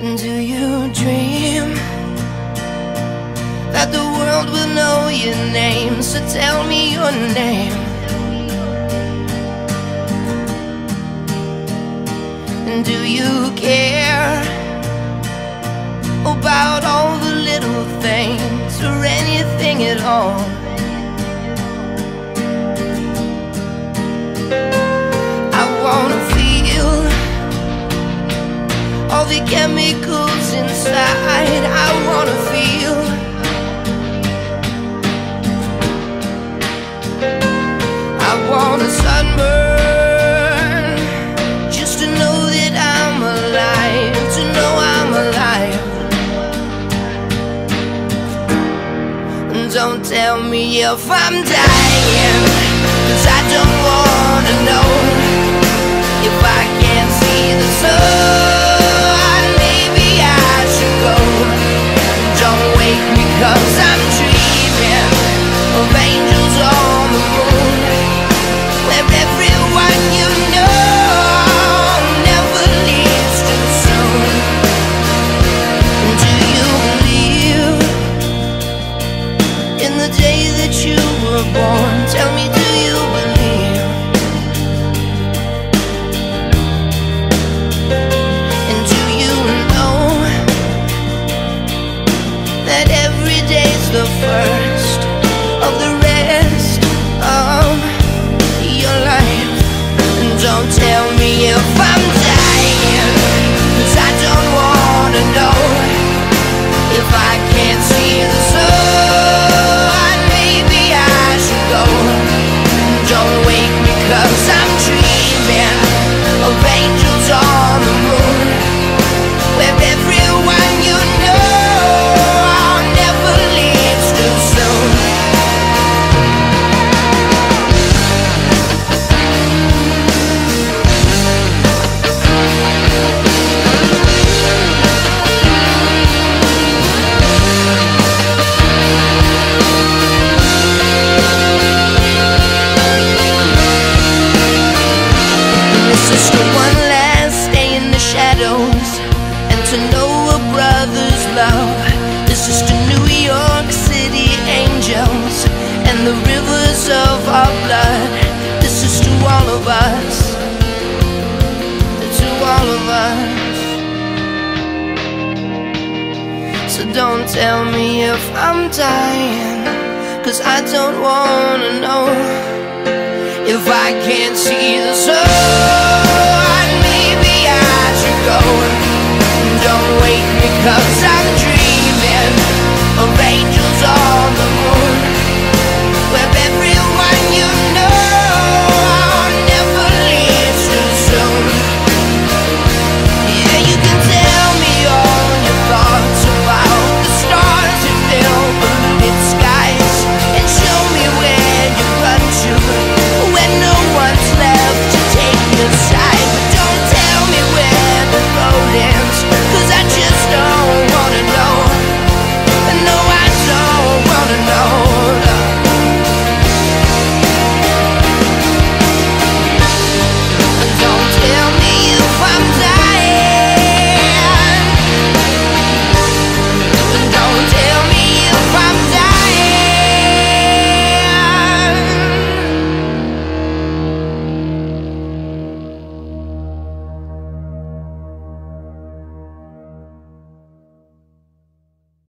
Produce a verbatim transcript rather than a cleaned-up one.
Do you dream that the world will know your name? So tell me your name. Do you care about all the little things or anything at all? I wanna feel all the chemicals inside. I wanna feel I want a sunburn just to know that I'm alive, to know I'm alive. Don't tell me if I'm dying, 'cause I don't wanna know. If I can't see the sun, maybe I should go. Don't wake me 'cause I'm dreaming of angels on the moon, where everyone you know never leaves too soon. Do you believe in the day that you were born? Tell me, do you believe? And do you know that every day's the first of the rest of your life? And don't tell me if I'm dying, 'cause I don't wanna know. If I can't see the sun, maybe I should go. Don't wake me 'cause I'm dreaming of angels on the moon, where everyone you know never leaves too soon. This is the one last day in the shadows, and to know a brother's love. This is to New York City angels and the rivers of our blood. This is to all of us, to all of us. So don't tell me if I'm dying, 'cause I don't wanna know. If I can't see the sun, maybe I should go. Don't wake me 'cause